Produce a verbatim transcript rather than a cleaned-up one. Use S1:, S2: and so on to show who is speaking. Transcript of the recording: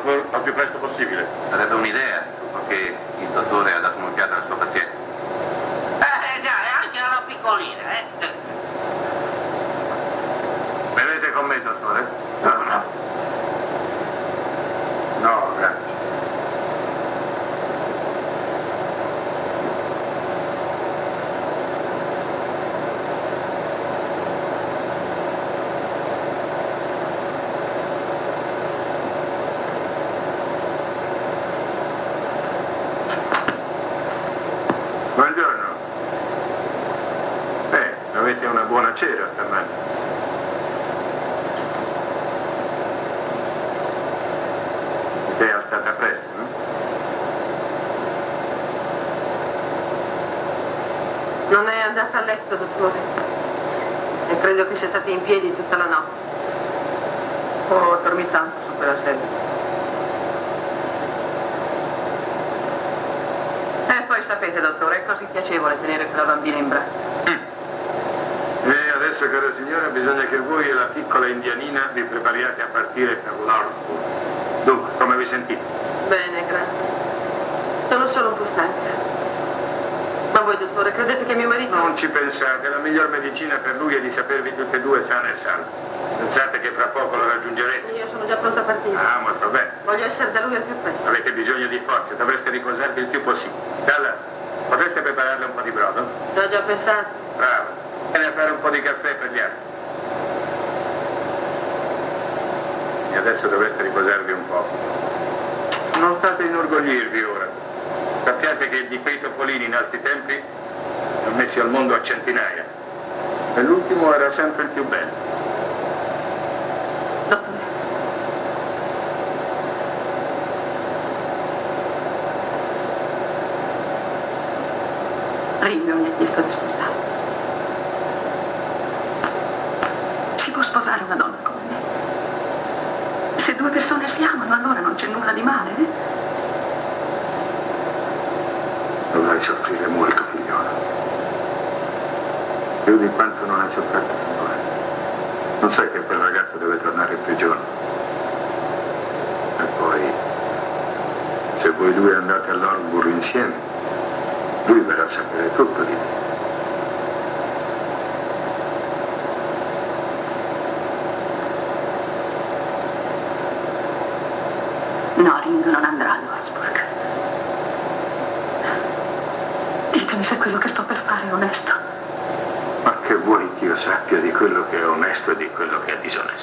S1: Oxford al più presto possibile.
S2: Sarebbe un'idea, perché il dottore ha dato un'occhiata al suo paziente.
S3: Eh già, è anche una piccolina, eh.
S1: Venite con me, dottore?
S2: No, no.
S1: No, grazie. Buongiorno. Eh, avete una buona cera stamani. Sei alzata presto, no?
S4: Non è andata a letto, dottore. E credo che sia stata in piedi tutta la notte. Ho dormito tanto su quella sedia. E poi sapete, dottore, è così piacevole tenere quella bambina in braccio.
S1: Mm. E adesso, cara signora, bisogna che voi e la piccola indianina vi prepariate a partire per l'Orford. Dunque, come vi sentite?
S4: Bene, grazie. Sono solo un po' stanca. Ma voi, dottore, credete che mio marito...
S1: Non ci pensate, la miglior medicina per lui è di sapervi tutte e due sana e salve. Pensate che fra poco lo raggiungerete?
S4: Io sono già pronta a partire.
S1: Ah, molto bene.
S4: Voglio essere da lui al più presto.
S1: Avete bisogno di forze, dovreste riposarvi il più possibile. Dalla, potreste prepararle un po' di brodo?
S4: Ci ho già pensato.
S1: Bravo. Vieni a fare un po' di caffè per gli altri. E adesso dovreste riposarvi un po'. Non state a inorgoglirvi ora. Sappiate che di quei topolini in altri tempi ne ho messi al mondo a centinaia. E l'ultimo era sempre il più bello.
S4: Dottore. Ringo mi ha chiesto di sposare. Si può sposare una donna come me? Se due persone si amano, allora non c'è nulla di male, eh?
S1: Dovrai soffrire molto, figliola. Più di quanto non hai sofferto finora. Non sai che quel ragazzo deve tornare in prigione. E poi, se voi due andate all'Orford insieme, lui verrà a sapere tutto di te.
S4: No, Ringo non andrà all'Orford. Ditemi se quello che sto per fare è onesto.
S1: Ma che vuoi che io sappia di quello che è onesto e di quello che è disonesto?